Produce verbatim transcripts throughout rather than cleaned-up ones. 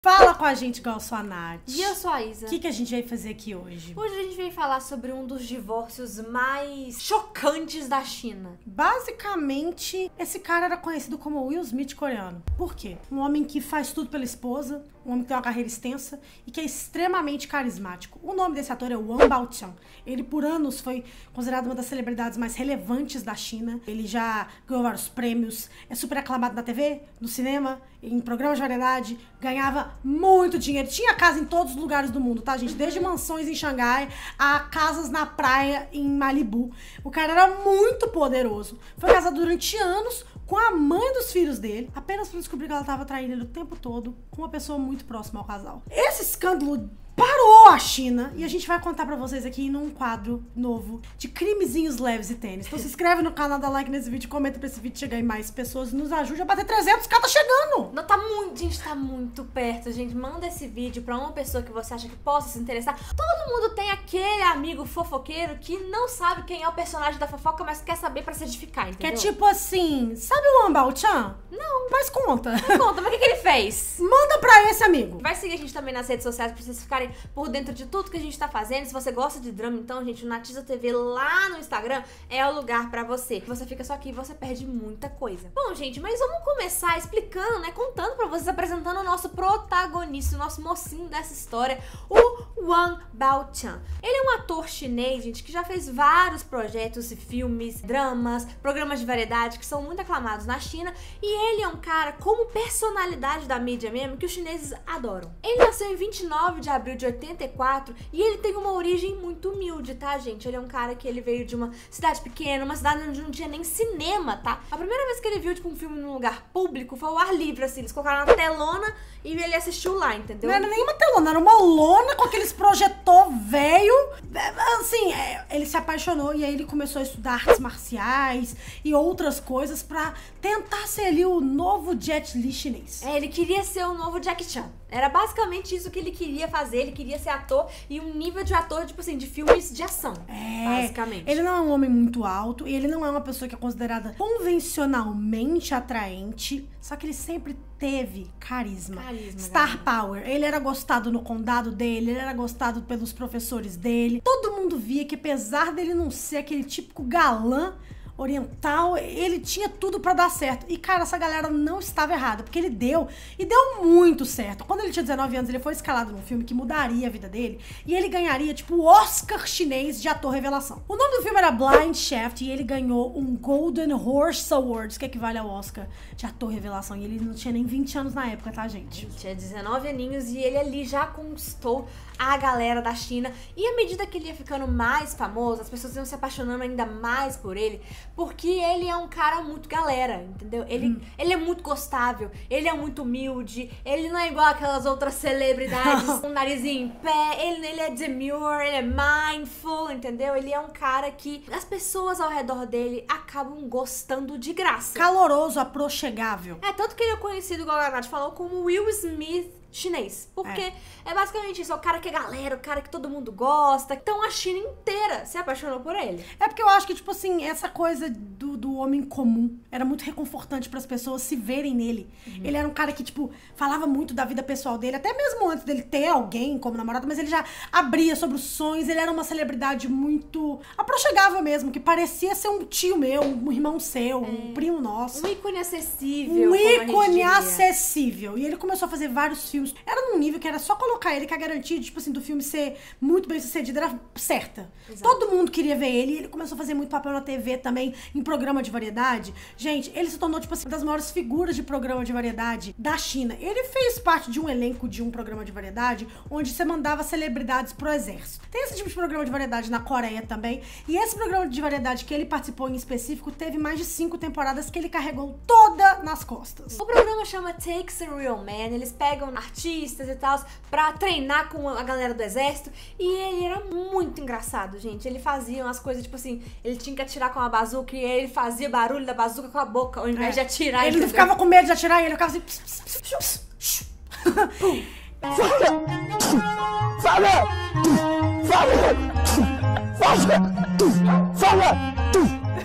Fala com a gente igual sua a Nath. E eu sou a Isa. O que, que a gente vai fazer aqui hoje? Hoje a gente veio falar sobre um dos divórcios mais chocantes da China. Basicamente, esse cara era conhecido como Will Smith coreano. Por quê? Um homem que faz tudo pela esposa, um homem que tem uma carreira extensa e que é extremamente carismático. O nome desse ator é Wang Baochan. Ele, por anos, foi considerado uma das celebridades mais relevantes da China. Ele já ganhou vários prêmios, é super aclamado na T V, no cinema, em programas de variedade, ganhava muito dinheiro. Tinha casa em todos os lugares do mundo, tá, gente? Desde mansões em Xangai a casas na praia em Malibu. O cara era muito poderoso. Foi casado durante anos com a mãe dos filhos dele, apenas pra descobrir que ela tava traindo ele o tempo todo com uma pessoa muito próxima ao casal. Esse escândalo parou a China e a gente vai contar pra vocês aqui num quadro novo de crimezinhos leves e tênis. Então se inscreve no canal, dá like nesse vídeo, comenta pra esse vídeo chegar em mais pessoas e nos ajude a bater trezentos, cara, tá chegando! Não, tá muito, gente, tá muito perto, gente. Manda esse vídeo pra uma pessoa que você acha que possa se interessar. Todo mundo tem aquele amigo fofoqueiro que não sabe quem é o personagem da fofoca, mas quer saber pra se edificar, entendeu? Que é tipo assim, sabe o Wang Baochan? Não. Mas conta. Conta, mas o que, que ele fez? Manda pra esse amigo. Vai seguir a gente também nas redes sociais pra vocês ficarem por dentro de tudo que a gente tá fazendo. Se você gosta de drama, então, gente, o Natiza T V lá no Instagram é o lugar pra você. Você fica só aqui e você perde muita coisa. Bom, gente, mas vamos começar explicando, né, contando pra vocês, apresentando o nosso protagonista, o nosso mocinho dessa história, o Wang Baochan. Ele é um ator chinês, gente, que já fez vários projetos e filmes, dramas, programas de variedade que são muito aclamados na China, e ele é um cara como personalidade da mídia mesmo que os chineses adoram. Ele nasceu em vinte e nove de abril de oitenta e quatro e ele tem uma origem muito humilde, tá, gente? Ele é um cara que ele veio de uma cidade pequena, uma cidade onde não tinha nem cinema, tá? A primeira vez que ele viu, tipo, um filme num lugar público foi ao ar livre, assim, eles colocaram na telona e ele assistiu lá, entendeu? Não era nem uma telona, era uma lona com aqueles projetor velho. Assim, é, ele se apaixonou e aí ele começou a estudar artes marciais e outras coisas pra tentar ser ali o novo Jet Li chinês. É, ele queria ser o novo Jackie Chan. Era basicamente isso que ele queria fazer. Ele queria ser ator e um nível de ator, tipo assim, de filmes de ação. É, basicamente. Ele não é um homem muito alto e ele não é uma pessoa que é considerada convencionalmente atraente, só que ele sempre teve carisma, carisma star galera. power. Ele era gostado no condado dele, ele era gostado pelos professores dele. Todo mundo via que, apesar dele não ser aquele típico galã oriental, ele tinha tudo pra dar certo. E, cara, essa galera não estava errada, porque ele deu, e deu muito certo. Quando ele tinha dezenove anos, ele foi escalado num filme que mudaria a vida dele, e ele ganharia, tipo, o Oscar chinês de ator revelação. O nome do filme era Blind Shaft, e ele ganhou um Golden Horse Awards, que equivale ao Oscar de ator revelação. E ele não tinha nem vinte anos na época, tá, gente? Ele tinha dezenove aninhos e ele ali já conquistou a galera da China. E à medida que ele ia ficando mais famoso, as pessoas iam se apaixonando ainda mais por ele, porque ele é um cara muito galera, entendeu? Ele, hum. ele é muito gostável, ele é muito humilde, ele não é igual aquelas outras celebridades com o narizinho em pé, ele, ele é demure, ele é mindful, entendeu? Ele é um cara que as pessoas ao redor dele acabam gostando de graça. Caloroso, aprochegável. É, tanto que ele é conhecido, igual a Nath falou, como Will Smith chinês, porque é. é basicamente isso, é o cara que é galera, o cara que todo mundo gosta, então a China inteira se apaixonou por ele. É porque eu acho que, tipo assim, essa coisa do, do homem comum era muito reconfortante pras pessoas se verem nele. Uhum. Ele era um cara que, tipo, falava muito da vida pessoal dele, até mesmo antes dele ter alguém como namorado, mas ele já abria sobre os sonhos, ele era uma celebridade muito aprochegável mesmo, que parecia ser um tio meu, um irmão seu, é. um primo nosso. Um ícone acessível. Um ícone acessível. E ele começou a fazer vários filmes. Era num nível que era só colocar ele, que a garantia, tipo assim, do filme ser muito bem sucedido era certa. Exato. Todo mundo queria ver ele, e ele começou a fazer muito papel na T V também, em programa de variedade. Gente, ele se tornou, tipo assim, uma das maiores figuras de programa de variedade da China. Ele fez parte de um elenco de um programa de variedade, onde você mandava celebridades pro exército. Tem esse tipo de programa de variedade na Coreia também, e esse programa de variedade que ele participou em específico, teve mais de cinco temporadas que ele carregou toda nas costas. O programa chama Takes a Real Man, eles pegam artistas e tal, pra treinar com a galera do exército, e ele era muito engraçado, gente. Ele fazia umas coisas, tipo assim, ele tinha que atirar com uma bazuca, e ele fazia barulho da bazuca com a boca, ao invés é. de atirar. Ele não ficava com medo de atirar, e ele ficava assim... Pss, pss, pss, pss, pss. Fala! Fala! Fala! Fala!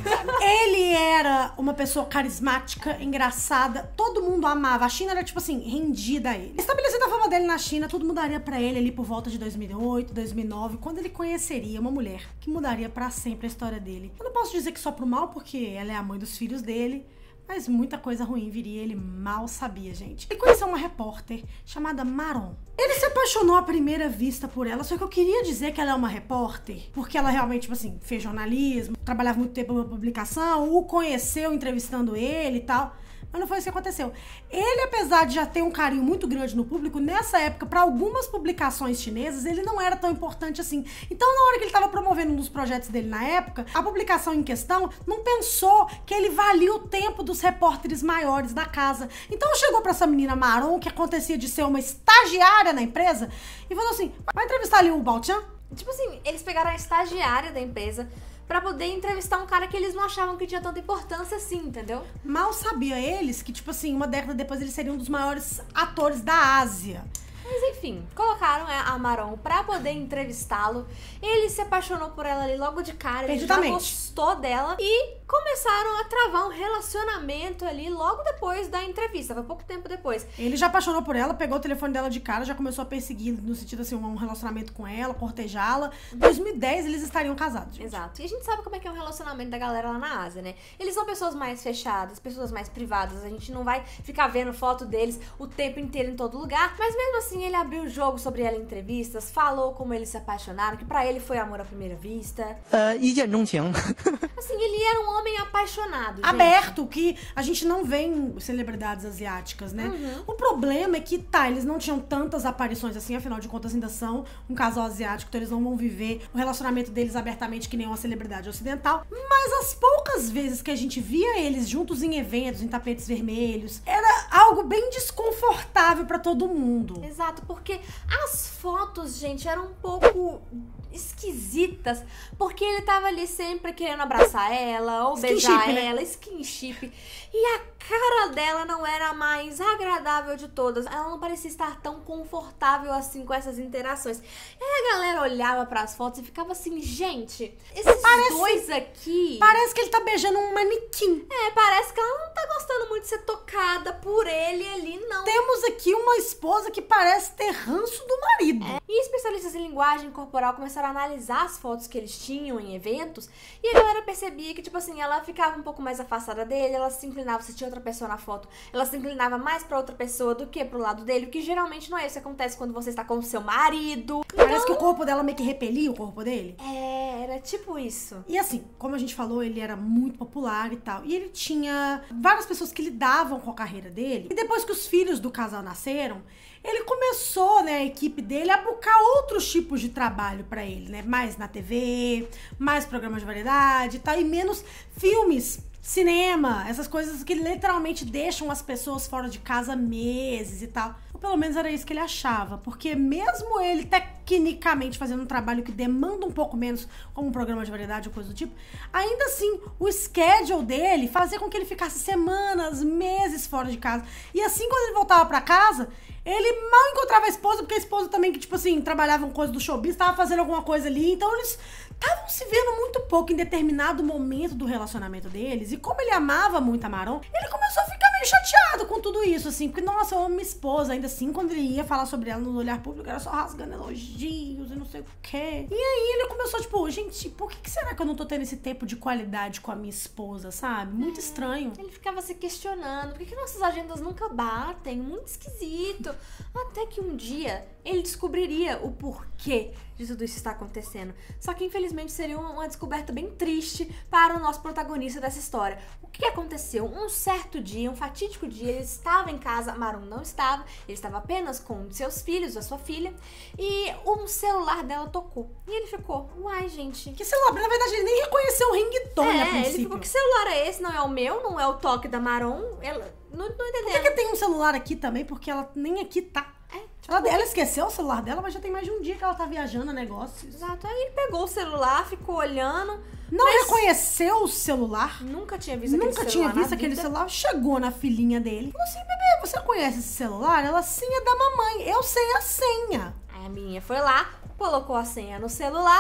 sabe? Ele era uma pessoa carismática, engraçada, todo mundo amava. A China era, tipo assim, rendida a ele. Estabelecida a fama dele na China, tudo mudaria pra ele ali por volta de dois mil e oito, dois mil e nove, quando ele conheceria uma mulher que mudaria pra sempre a história dele. Eu não posso dizer que só pro mal, porque ela é a mãe dos filhos dele, mas muita coisa ruim viria, ele mal sabia, gente. Ele conheceu uma repórter chamada Maron. Ele se apaixonou à primeira vista por ela, só que eu queria dizer que ela é uma repórter, porque ela realmente, tipo assim, fez jornalismo, trabalhava muito tempo numa publicação, o conheceu entrevistando ele e tal. Mas não foi isso que aconteceu. Ele, apesar de já ter um carinho muito grande no público, nessa época, para algumas publicações chinesas, ele não era tão importante assim. Então, na hora que ele estava promovendo um dos projetos dele na época, a publicação em questão não pensou que ele valia o tempo dos repórteres maiores da casa. Então, chegou para essa menina Maron, que acontecia de ser uma estagiária na empresa, e falou assim, vai entrevistar ali o Baotian? Tipo assim, eles pegaram a estagiária da empresa pra poder entrevistar um cara que eles não achavam que tinha tanta importância assim, entendeu? Mal sabia eles que, tipo assim, uma década depois ele seria um dos maiores atores da Ásia. Mas enfim, colocaram a Maron pra poder entrevistá-lo. Ele se apaixonou por ela ali logo de cara, ele já gostou dela e começaram a travar um relacionamento ali logo depois da entrevista, foi pouco tempo depois. Ele já apaixonou por ela, pegou o telefone dela de cara, já começou a perseguir, no sentido assim, um relacionamento com ela, cortejá-la. Em dois mil e dez eles estariam casados. Gente. Exato. E a gente sabe como é que é o relacionamento da galera lá na Ásia, né? Eles são pessoas mais fechadas, pessoas mais privadas, a gente não vai ficar vendo foto deles o tempo inteiro em todo lugar, mas mesmo assim ele abriu o jogo sobre ela em entrevistas, falou como eles se apaixonaram, que pra ele foi amor à primeira vista. Uh, 一见钟情. Assim, ele era um homem apaixonado, gente. Aberto, que a gente não vê em celebridades asiáticas, né? Uhum. O problema é que, tá, eles não tinham tantas aparições assim, afinal de contas ainda são um casal asiático, então eles não vão viver o relacionamento deles abertamente que nem uma celebridade ocidental, mas as poucas vezes que a gente via eles juntos em eventos, em tapetes vermelhos, era algo bem desconfortável pra todo mundo. Exato, porque as fotos, gente, eram um pouco esquisitas, porque ele tava ali sempre querendo abraçar ela, ou beijar né? ela, skinship, e a cara dela não era a mais agradável de todas, ela não parecia estar tão confortável assim com essas interações. E aí a galera olhava pras fotos e ficava assim, gente, esses parece, dois aqui... Parece que ele tá beijando um manequim. É, parece que ela não tá gostando muito de ser tocada por ele ali, não. Temos aqui uma esposa que parece ter ranço do marido. É. E especialistas em linguagem corporal começaram a analisar as fotos que eles tinham em eventos e a galera percebia que, tipo assim, ela ficava um pouco mais afastada dele, ela se inclinava, se tinha outra pessoa na foto, ela se inclinava mais pra outra pessoa do que pro lado dele, o que geralmente não é isso que acontece quando você está com o seu marido. Parece então... que o corpo dela meio que repelia o corpo dele. É, era tipo isso. E assim, como a gente falou, ele era muito popular e tal, e ele tinha várias pessoas que lidavam com a carreira dele, e depois que os filhos do casal nasceram, ele começou, né, a equipe dele a buscar outros tipos de trabalho pra ele, né? Mais na T V, mais programas de variedade e tal, e menos filmes, cinema, essas coisas que literalmente deixam as pessoas fora de casa meses e tal. Ou pelo menos era isso que ele achava, porque mesmo ele tecnicamente fazendo um trabalho que demanda um pouco menos, como um programa de variedade ou coisa do tipo, ainda assim, o schedule dele fazia com que ele ficasse semanas, meses fora de casa. E assim, quando ele voltava pra casa, ele mal encontrava a esposa, porque a esposa também, que tipo assim, trabalhava com coisa do showbiz, tava fazendo alguma coisa ali, então eles estavam se vendo muito pouco em determinado momento do relacionamento deles, e como ele amava muito a Maron, ele começou a ficar meio chateado com tudo isso, assim, porque, nossa, eu amo minha esposa, ainda assim, quando ele ia falar sobre ela no olhar público, era só rasgando elogios e não sei o quê. E aí ele começou, tipo, gente, por que, que será que eu não tô tendo esse tempo de qualidade com a minha esposa, sabe? Muito é, estranho. Ele ficava se questionando, por que, que nossas agendas nunca batem? Muito esquisito. Até que um dia ele descobriria o porquê de tudo isso estar acontecendo. Só que infelizmente seria uma descoberta bem triste para o nosso protagonista dessa história. O que aconteceu? Um certo dia, um fatídico dia, ele estava em casa, Maron não estava, ele estava apenas com seus filhos, a sua filha, e um celular dela tocou. E ele ficou, uai, gente. Que celular? Na verdade, ele nem reconheceu o ringtone é, a princípio. Ele ficou, que celular é esse? Não é o meu, não é o toque da Maron. Ela, não tô entendendo. Por que, que tem um celular aqui também? Porque ela nem aqui tá. É, tipo, ela, ela esqueceu o celular dela, mas já tem mais de um dia que ela tá viajando a negócios. Exato. Aí ele pegou o celular, ficou olhando. Não reconheceu o celular. Nunca tinha visto Nunca aquele tinha celular. visto aquele celular. Chegou na filhinha dele. Falou assim, bebê, você conhece esse celular? Ela, sim, é da mamãe. Eu sei a senha. Aí a menina foi lá, colocou a senha no celular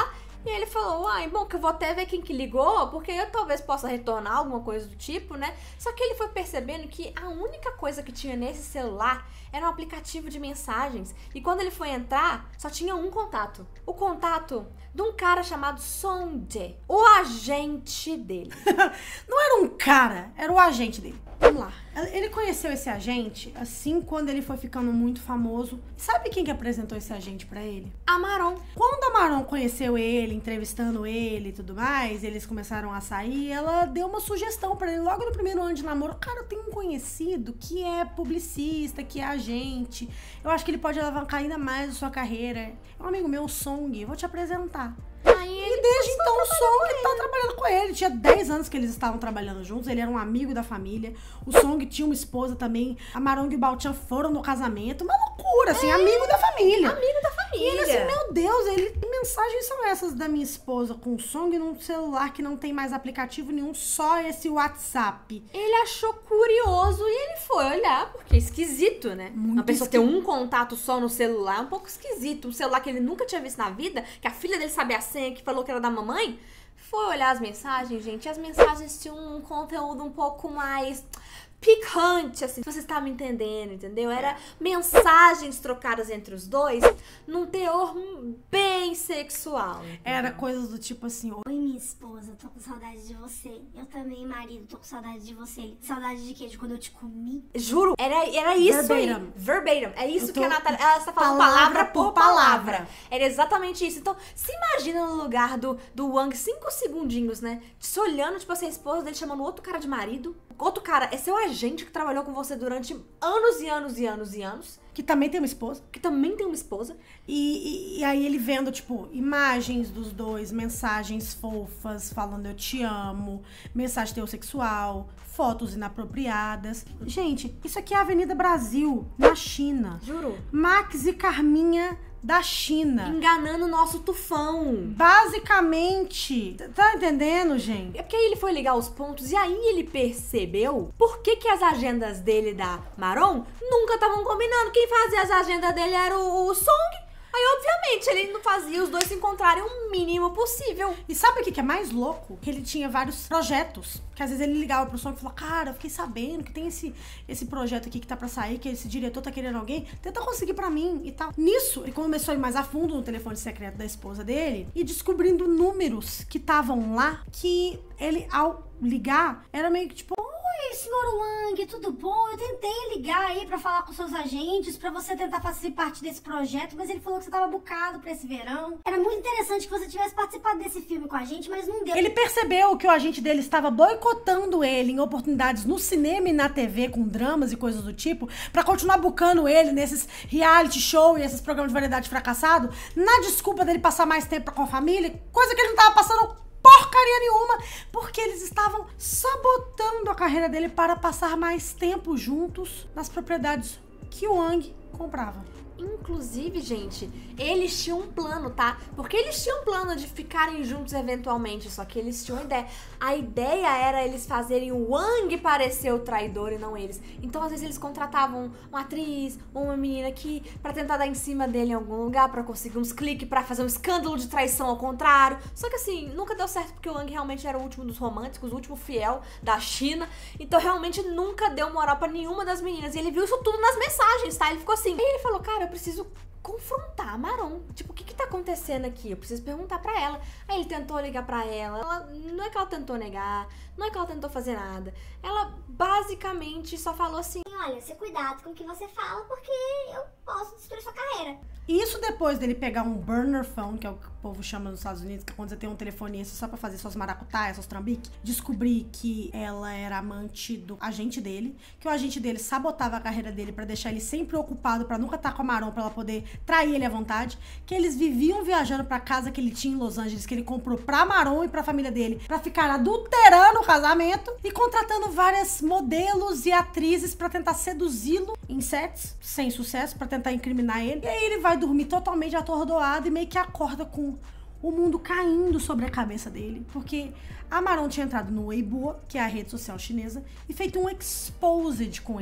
E ele falou, ai, bom, que eu vou até ver quem que ligou, porque eu talvez possa retornar alguma coisa do tipo, né? Só que ele foi percebendo que a única coisa que tinha nesse celular era um aplicativo de mensagens. E quando ele foi entrar, só tinha um contato. O contato de um cara chamado Song-jae, o agente dele. Não era um cara, era o agente dele. Vamos lá. Ele conheceu esse agente assim quando ele foi ficando muito famoso. Sabe quem que apresentou esse agente pra ele? A Maron. Quando a Maron conheceu ele, entrevistando ele e tudo mais, eles começaram a sair, ela deu uma sugestão pra ele logo no primeiro ano de namoro. Cara, eu tenho um conhecido que é publicista, que é agente. Eu acho que ele pode alavancar ainda mais a sua carreira. É um amigo meu, o Song, eu vou te apresentar. Aí E desde então o Song tá trabalhando com ele. Tinha dez anos que eles estavam trabalhando juntos. Ele era um amigo da família. O Song tinha uma esposa também. A Maron e o Balchan foram no casamento. Uma loucura, assim, é. amigo da família. Amigo da família. E ele assim, meu Deus, ele, que mensagens são essas da minha esposa com o Song num celular que não tem mais aplicativo nenhum, só esse WhatsApp? Ele achou curioso e ele foi olhar, porque é esquisito, né? Muito Uma pessoa esquisito. ter um contato só no celular é um pouco esquisito. Um celular que ele nunca tinha visto na vida, que a filha dele sabia a senha, que falou que era da mamãe. Foi olhar as mensagens, gente, e as mensagens tinham um conteúdo um pouco mais picante, assim, se vocês estavam entendendo, entendeu? Era mensagens trocadas entre os dois num teor bem sexual. Entendeu? Era coisas do tipo assim, Oi, minha esposa, tô com saudade de você. Eu também, marido, tô com saudade de você. Saudade de quê? De quando eu te comi? Juro, era, era isso Verbatim. aí. Verbatim. É isso Eu tô- que a Natália... Ela está falando palavra palavra, por por palavra. palavra. Era exatamente isso. Então, se imagina no lugar do, do Wang, cinco segundinhos, né? Se olhando, tipo assim, a esposa dele chamando outro cara de marido. Outro cara é seu agente que trabalhou com você durante anos e anos e anos e anos. que também tem uma esposa. Que também tem uma esposa. E, e, e aí ele vendo, tipo, imagens dos dois, mensagens fofas, falando eu te amo, mensagem heterossexual, fotos inapropriadas. Gente, isso aqui é a Avenida Brasil, na China. Juro. Max e Carminha da China. Enganando o nosso tufão. Basicamente, tá entendendo, gente? É porque aí ele foi ligar os pontos e aí ele percebeu por que que as agendas dele da Maron nunca estavam combinando. Quem fazia as agendas dele era o, o Song. Aí, obviamente, ele não fazia os dois se encontrarem o mínimo possível. E sabe o que que é mais louco? Que ele tinha vários projetos. Que às vezes ele ligava pro Song e falava, cara, eu fiquei sabendo que tem esse, esse projeto aqui que tá pra sair, que esse diretor tá querendo alguém, tenta conseguir pra mim e tal. Nisso, ele começou a ir mais a fundo no telefone secreto da esposa dele e descobrindo números que estavam lá, que ele, ao ligar, era meio que tipo, Oi, senhor Wang, tudo bom? Eu tentei ligar aí pra falar com seus agentes, pra você tentar fazer parte desse projeto, mas ele falou que você tava bucado pra esse verão. Era muito interessante que você tivesse participado desse filme com a gente, mas não deu. ele percebeu que o agente dele estava boicotando ele em oportunidades no cinema e na T V com dramas e coisas do tipo, pra continuar bucando ele nesses reality show e esses programas de variedade fracassado, na desculpa dele passar mais tempo com a família, coisa que ele não tava passando porcaria nenhuma, porque eles estavam sabotando a carreira dele para passar mais tempo juntos nas propriedades que o Wang comprava. Inclusive, gente, eles tinham um plano, tá? Porque eles tinham um plano de ficarem juntos eventualmente, só que eles tinham uma ideia. A ideia era eles fazerem o Wang parecer o traidor e não eles. Então, às vezes, eles contratavam uma atriz ou uma menina aqui pra tentar dar em cima dele em algum lugar, pra conseguir uns cliques, pra fazer um escândalo de traição ao contrário. Só que, assim, nunca deu certo porque o Wang realmente era o último dos românticos, o último fiel da China. Então, realmente, nunca deu moral pra nenhuma das meninas. E ele viu isso tudo nas mensagens, tá? Ele ficou assim. Aí ele falou, cara, eu preciso confrontar a Maron. Tipo, o que que tá acontecendo aqui? Eu preciso perguntar pra ela. Aí ele tentou ligar pra ela. ela. Não é que ela tentou negar, não é que ela tentou fazer nada. Ela basicamente só falou assim: Olha, se cuidado com o que você fala, porque eu posso destruir sua carreira. E isso depois dele pegar um burner phone, que é o que o povo chama nos Estados Unidos, que é quando você tem um telefone esse só pra fazer suas maracutaias, seus trambiques, descobrir que ela era amante do agente dele, que o agente dele sabotava a carreira dele pra deixar ele sempre ocupado, pra nunca estar com a Maron, pra ela poder trair ele à vontade, que eles viviam viajando pra casa que ele tinha em Los Angeles, que ele comprou pra Maron e pra família dele, pra ficar adulterando o casamento e contratando várias modelos e atrizes pra tentar seduzi-lo em sets, sem sucesso, pra tentar incriminar ele. E aí ele vai dormir totalmente atordoado e meio que acorda com o mundo caindo sobre a cabeça dele, porque a Maron tinha entrado no Weibo, que é a rede social chinesa, e feito um exposed com ele,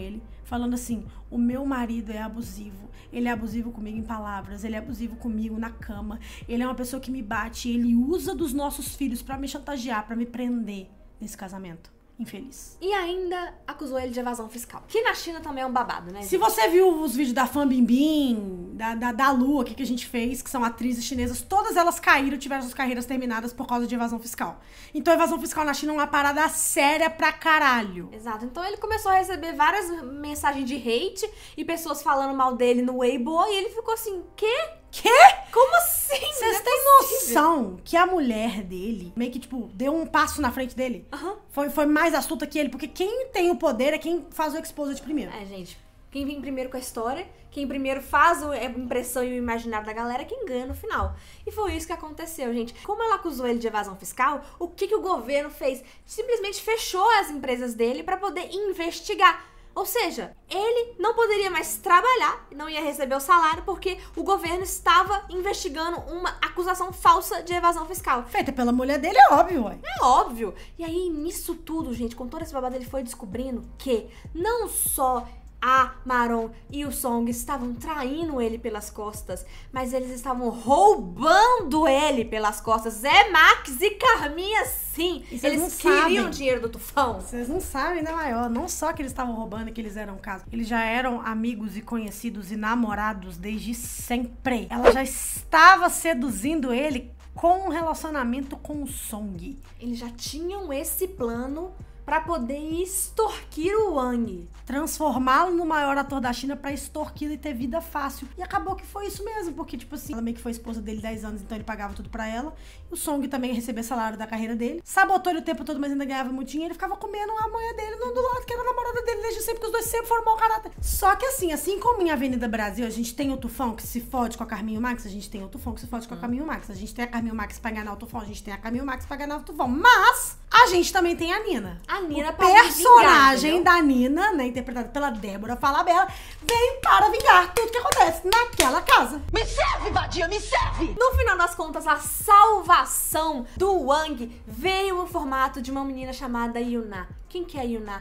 falando assim, o meu marido é abusivo, ele é abusivo comigo em palavras, ele é abusivo comigo na cama, ele é uma pessoa que me bate, ele usa dos nossos filhos pra me chantagear, pra me prender nesse casamento infeliz. E ainda acusou ele de evasão fiscal, que na China também é um babado, né, gente? Se você viu os vídeos da Fan Bingbing, da, da, da Lu aqui que a gente fez, que são atrizes chinesas, todas elas caíram, tiveram suas carreiras terminadas por causa de evasão fiscal. Então evasão fiscal na China é uma parada séria pra caralho. Exato, então ele começou a receber várias mensagens de hate e pessoas falando mal dele no Weibo, e ele ficou assim, quê? Quê? Como assim? Vocês têm noção que a mulher dele meio que, tipo, deu um passo na frente dele? Uhum. Foi, foi mais astuta que ele, porque quem tem o poder é quem faz o exposed primeiro. É, gente, quem vem primeiro com a história, quem primeiro faz a impressão e o imaginário da galera é quem ganha no final. E foi isso que aconteceu, gente. Como ela acusou ele de evasão fiscal, o que, que o governo fez? Simplesmente fechou as empresas dele pra poder investigar. Ou seja, ele não poderia mais trabalhar, não ia receber o salário, porque o governo estava investigando uma acusação falsa de evasão fiscal. Feita pela mulher dele, é óbvio, ué. É óbvio. E aí, nisso tudo, gente, com todo esse babado, ele foi descobrindo que não só a Maron e o Song estavam traindo ele pelas costas, mas eles estavam roubando ele pelas costas. É Max e Carminha, sim. E eles queriam o dinheiro do tufão. Vocês não sabem, né, maior? Não só que eles estavam roubando, que eles eram caso. Eles já eram amigos e conhecidos e namorados desde sempre. Ela já estava seduzindo ele com um relacionamento com o Song. Eles já tinham esse plano pra poder extorquir o Wang. Transformá-lo no maior ator da China pra extorquí-lo e ter vida fácil. E acabou que foi isso mesmo, porque, tipo assim, ela meio que foi esposa dele dez anos, então ele pagava tudo pra ela. E o Song também recebia salário da carreira dele. Sabotou ele o tempo todo, mas ainda ganhava muito dinheiro. Ele ficava comendo a mulher dele, não do lado, que era a namorada dele desde sempre, que os dois sempre foram mau caráter. Só que assim, assim como em Avenida Brasil, a gente tem o Tufão que se fode com a Carminha e o Max, a gente tem o Tufão que se fode com a Carminha e o Max. A gente tem a Carminha e o Max pra enganar o Tufão, a gente tem a Carminha e o Max pra enganar o Tufão. Mas a gente também tem a Nina. A Nina o pra personagem vingar, da Nina, né, interpretada pela Débora Falabella, vem para vingar tudo que acontece naquela casa. Me serve, vadia, me serve! No final das contas, a salvação do Wang veio no formato de uma menina chamada Yuna. Quem que é a Yuna?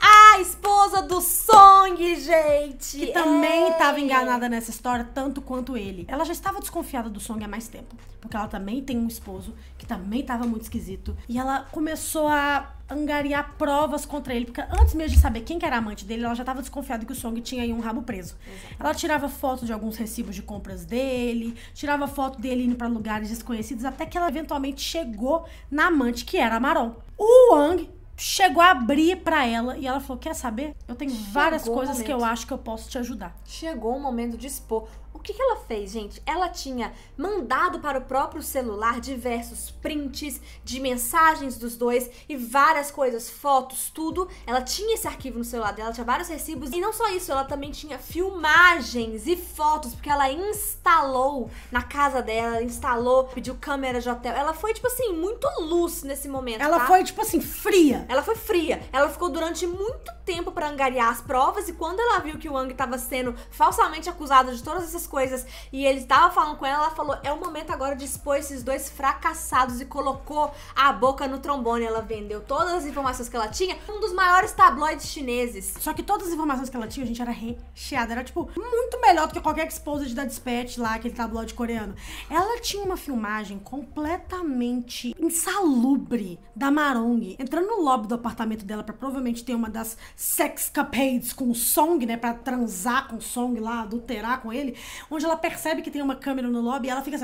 A esposa do Song, gente! Que também é. estava enganada nessa história, tanto quanto ele. Ela já estava desconfiada do Song há mais tempo. Porque ela também tem um esposo que também estava muito esquisito. E ela começou a angariar provas contra ele. Porque antes mesmo de saber quem que era amante dele, ela já estava desconfiada que o Song tinha aí um rabo preso. Exato. Ela tirava fotos de alguns recibos de compras dele, tirava foto dele indo para lugares desconhecidos, até que ela eventualmente chegou na amante, que era a Maron. O Wang chegou a abrir pra ela e ela falou, quer saber? Eu tenho Chegou várias coisas que eu acho que eu posso te ajudar. Chegou o momento de expor. O que que ela fez, gente? Ela tinha mandado para o próprio celular diversos prints de mensagens dos dois e várias coisas, fotos, tudo. Ela tinha esse arquivo no celular dela, tinha vários recibos. E não só isso, ela também tinha filmagens e fotos, porque ela instalou na casa dela, instalou, pediu câmera de hotel. Ela foi, tipo assim, muito luz nesse momento, Ela tá? foi, tipo assim, fria. Ela foi fria. Ela ficou durante muito tempo pra angariar as provas e quando ela viu que o Wang tava sendo falsamente acusado de todas essas coisas e ele tava falando com ela, ela falou, é o momento agora de expor esses dois fracassados, e colocou a boca no trombone. Ela vendeu todas as informações que ela tinha, um dos maiores tabloides chineses. Só que todas as informações que ela tinha, a gente, era recheada. Era, tipo, muito melhor do que qualquer exposed da Dispatch lá, aquele tabloide coreano. Ela tinha uma filmagem completamente insalubre da Marong entrando no lobby do apartamento dela pra provavelmente ter uma das sexcapades com o Song, né, pra transar com o Song lá, adulterar com ele, onde ela percebe que tem uma câmera no lobby e ela fica assim,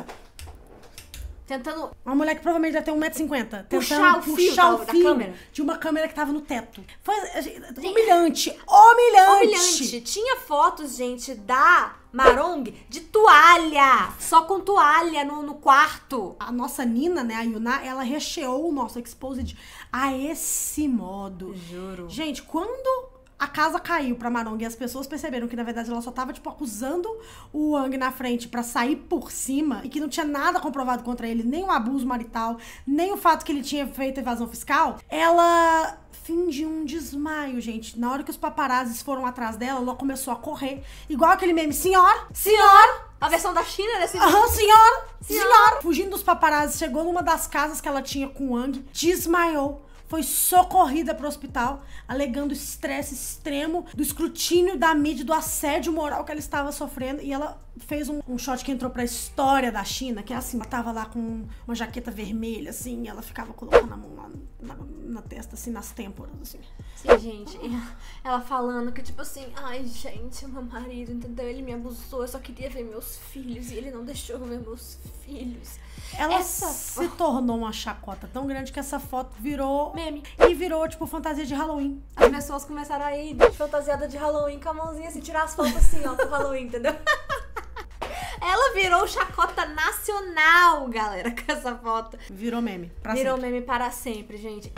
tentando... Uma mulher que provavelmente já tem um metro e cinquenta. Puxar o tentando fio puxar da- o da fio câmera. de uma câmera que tava no teto. Foi humilhante. Humilhante. Humilhante. Tinha fotos, gente, da Marong de toalha. Só com toalha no, no quarto. A nossa Nina, né, a Yuna, ela recheou o nosso exposed a esse modo. Juro. Gente, quando a casa caiu pra Marong e as pessoas perceberam que, na verdade, ela só tava, tipo, acusando o Wang na frente pra sair por cima e que não tinha nada comprovado contra ele, nem o abuso marital, nem o fato que ele tinha feito evasão fiscal, ela fingiu um desmaio, gente. Na hora que os paparazzis foram atrás dela, ela começou a correr. Igual aquele meme, senhora, senhora, A versão da China desse aham, senhora, Senhora. senhora. Fugindo dos paparazzis, chegou numa das casas que ela tinha com o Wang, desmaiou. foi socorrida pro hospital, alegando estresse extremo do escrutínio da mídia, do assédio moral que ela estava sofrendo. E ela fez um, um shot que entrou pra história da China, que é assim, ela tava lá com uma jaqueta vermelha, assim, e ela ficava colocando a mão lá na, na testa, assim, nas têmporas, assim. Sim, gente, ela falando que tipo assim, ai gente, meu marido, entendeu? Ele me abusou, eu só queria ver meus filhos e ele não deixou eu ver meus filhos. Ela Essa se tornou uma chacota tão grande que essa foto virou meme. E virou, tipo, fantasia de Halloween. As pessoas começaram a ir de fantasiada de Halloween com a mãozinha assim, tirar as fotos assim, ó, pro Halloween, entendeu? Ela virou chacota nacional, galera, com essa foto. Virou meme. Pra Virou sempre. meme para sempre, gente.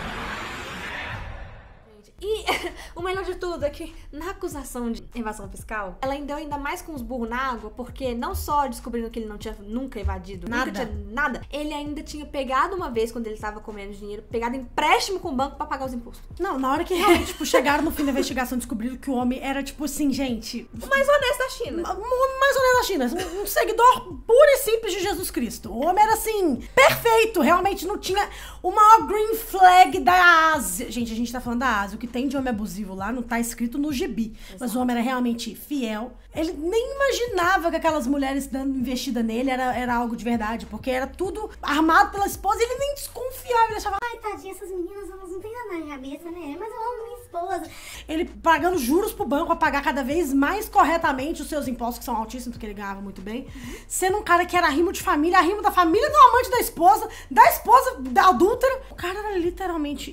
E o melhor de tudo é que na acusação de evasão fiscal, ela ainda deu ainda mais com os burros na água, porque não só descobrindo que ele não tinha nunca evadido, Nada. nunca tinha nada, ele ainda tinha pegado uma vez, quando ele tava comendo dinheiro, pegado empréstimo com o banco pra pagar os impostos. Não, na hora que realmente, tipo, chegaram no fim da investigação, descobriram que o homem era, tipo assim, gente... O mais honesto da China. O homem mais honesto da China. Um, um seguidor puro e simples de Jesus Cristo. O homem era, assim, perfeito. Realmente não tinha o maior green flag da Ásia. Gente, a gente tá falando da Ásia. O que tem de homem abusivo lá não tá escrito no gibi. Exato. Mas o homem era realmente fiel. Ele nem imaginava que aquelas mulheres dando investida nele era, era algo de verdade, porque era tudo armado pela esposa e ele nem desconfiava. Ele achava, Ai, tadinha, essas meninas, elas não têm nada na cabeça, né? Mas eu amo minha esposa. ele pagando juros pro banco a pagar cada vez mais corretamente os seus impostos, que são altíssimos, porque ele ganhava muito bem. Uhum. Sendo um cara que era arrimo de família, arrimo da família do amante da esposa, da esposa da adúltera. O cara era literalmente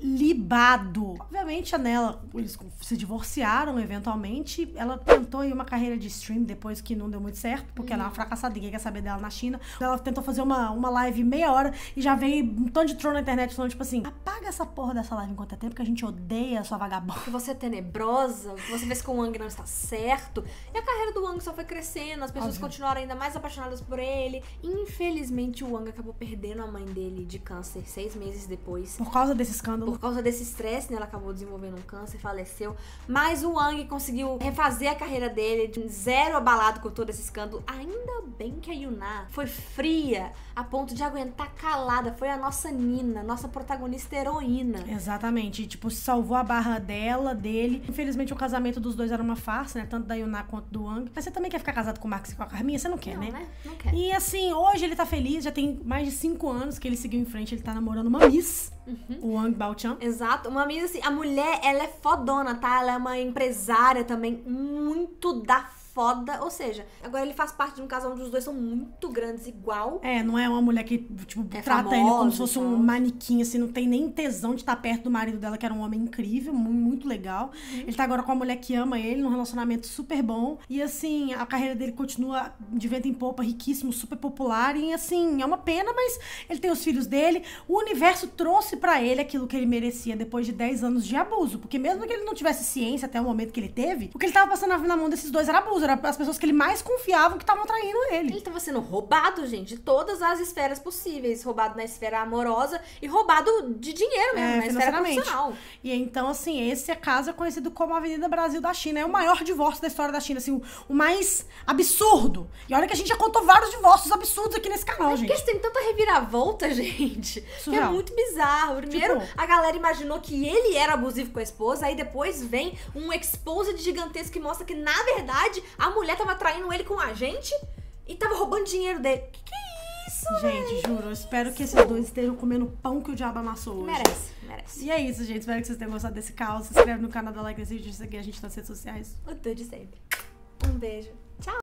ilibado. Obviamente, a Nela, eles se divorciaram eventualmente. Ela tentou ir uma carreira de stream depois que não deu muito certo, porque uhum. ela é uma fracassada, ninguém quer saber dela na China. Ela tentou fazer uma, uma live meia hora e já veio um tanto de troll na internet falando, tipo assim, apaga essa porra dessa live enquanto é tempo, que a gente odeia a sua vagabunda. Que você é tenebrosa, que você vê que o Wang não está certo. E a carreira do Wang só foi crescendo, as pessoas Óbvio. continuaram ainda mais apaixonadas por ele. Infelizmente, o Wang acabou perdendo a mãe dele de câncer seis meses depois. Por causa desse escândalo. Por causa desse estresse, né? Ela acabou desenvolvendo um câncer, faleceu. Mas o Wang conseguiu refazer a carreira dele, de zero abalado com todo esse escândalo. Ainda bem que a Yuna foi fria a ponto de aguentar calada. Foi a nossa Nina, nossa protagonista heroína. Exatamente. E, tipo, salvou a barra dela, dele. Infelizmente, o casamento dos dois era uma farsa, né? Tanto da Yuna quanto do Wang. Mas você também quer ficar casado com o Max e com a Carminha? Você não quer, não, né? né? Não quer. E, assim, hoje ele tá feliz. Já tem mais de cinco anos que ele seguiu em frente. Ele tá namorando uma Miss, uhum. o Wang Baochan. Exato. Uma Miss, assim, a mulher, ela é fodona, tá? Ela é uma empresária também muito da foda, ou seja, agora ele faz parte de um casal onde os dois são muito grandes igual. É, não é uma mulher que, tipo, é trata famosa, ele como se fosse um manequim, assim, não tem nem tesão de estar perto do marido dela, que era um homem incrível, muito legal. Uhum. Ele tá agora com uma mulher que ama ele, num relacionamento super bom, e assim, a carreira dele continua de vento em popa, riquíssimo, super popular, e assim, é uma pena, mas ele tem os filhos dele, o universo trouxe pra ele aquilo que ele merecia depois de dez anos de abuso, porque mesmo que ele não tivesse ciência até o momento que ele teve, o que ele tava passando na mão desses dois era abuso, era as pessoas que ele mais confiava que estavam traindo ele. Ele tava sendo roubado, gente, de todas as esferas possíveis. Roubado na esfera amorosa e roubado de dinheiro mesmo, é, na esfera profissional. E então, assim, esse caso é conhecido como a Avenida Brasil da China. É o maior divórcio da história da China, assim, o, o mais absurdo. E olha que a gente já contou vários divórcios absurdos aqui nesse canal, é gente. Porque tem tanta reviravolta, gente, Surreal. que é muito bizarro. Primeiro, tipo, a galera imaginou que ele era abusivo com a esposa, aí depois vem um exposed gigantesco que mostra que, na verdade, a mulher tava traindo ele com a gente e tava roubando dinheiro dele. Que que é isso, gente? Véio? Juro, eu espero que esses dois estejam comendo pão que o diabo amassou hoje. Merece, merece. E é isso, gente. Espero que vocês tenham gostado desse caos. Se inscreve no canal, dá like nesse vídeo, segue a gente nas redes sociais. O tudo de sempre. Um beijo. Tchau.